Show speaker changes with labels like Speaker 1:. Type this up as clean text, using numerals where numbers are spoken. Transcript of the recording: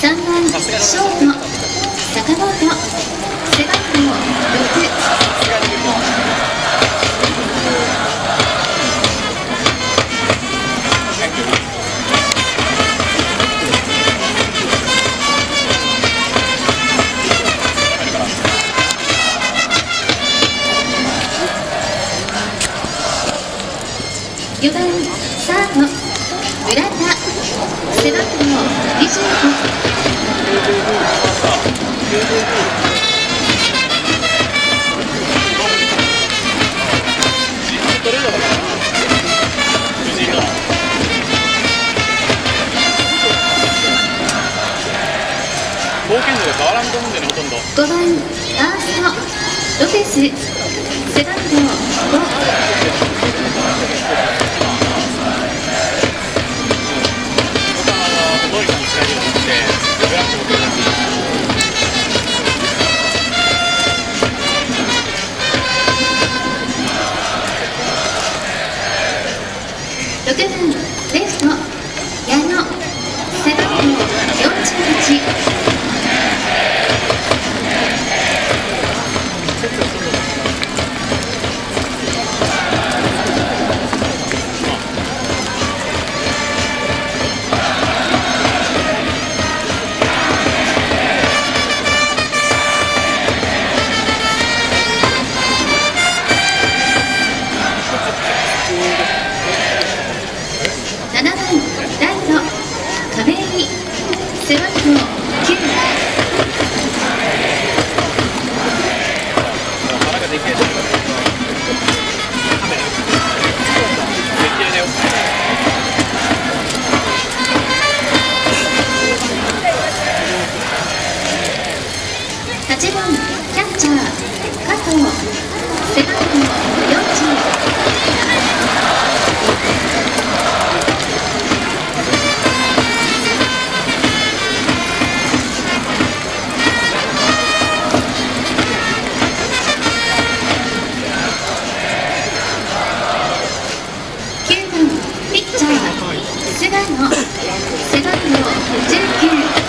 Speaker 1: 3番ショート坂本背番号6。4番サード村田背番号25。
Speaker 2: 貢献度が変わらんと思うんだよね、ほとんど。
Speaker 1: 5番ファーストロペス背番号5。6番レフト矢野背番号48。7番ライト亀井背番号9。8番キャッチャー加藤背番号40。9番ピッチャー菅野背番号19。